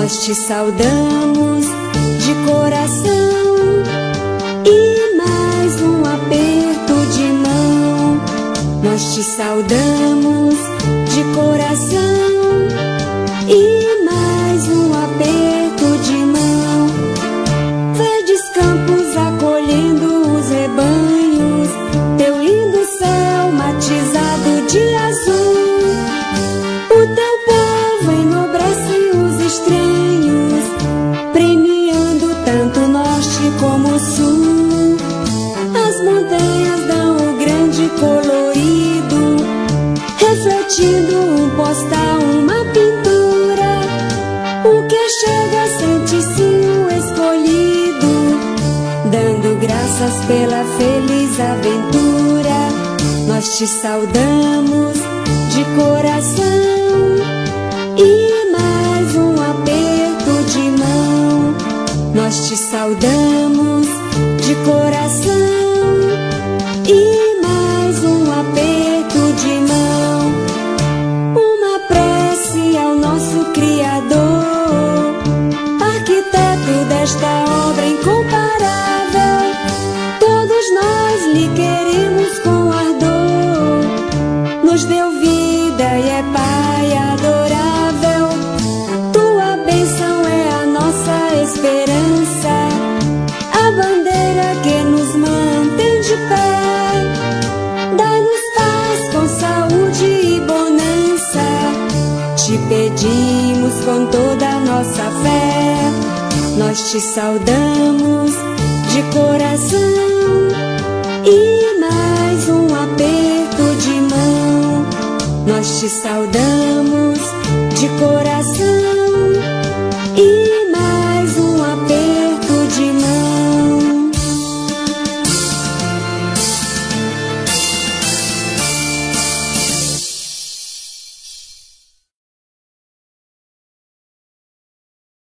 Nós te saudamos de coração e mais um aperto de mão. Nós te saudamos de coração e mais um aperto de mão. Verdes campos acolhendo os rebanhos, teu lindo céu matizado de azul. O teu povo enobrece os estranhos, premiando tanto o norte como o sul. As montanhas dão o grande colorido, refletindo um postal, uma pintura. O que chega sente-se o escolhido, dando graças pela feliz aventura. Nós te saudamos de coração e mais um aperto de mão. Nós te saudamos de coração e mais um aperto de mão. Uma prece ao nosso Criador, arquiteto desta obra incomparável. Todos nós lhe queremos com ardor, nos deu vida e é Pai adorável. Tua bênção é a nossa esperança, a bandeira que nos mantém de pé. Dai-nos paz com saúde e bonança, te pedimos com toda a nossa fé. Nós te saudamos de coração e mais um aperto de mão. Nós te saudamos de coração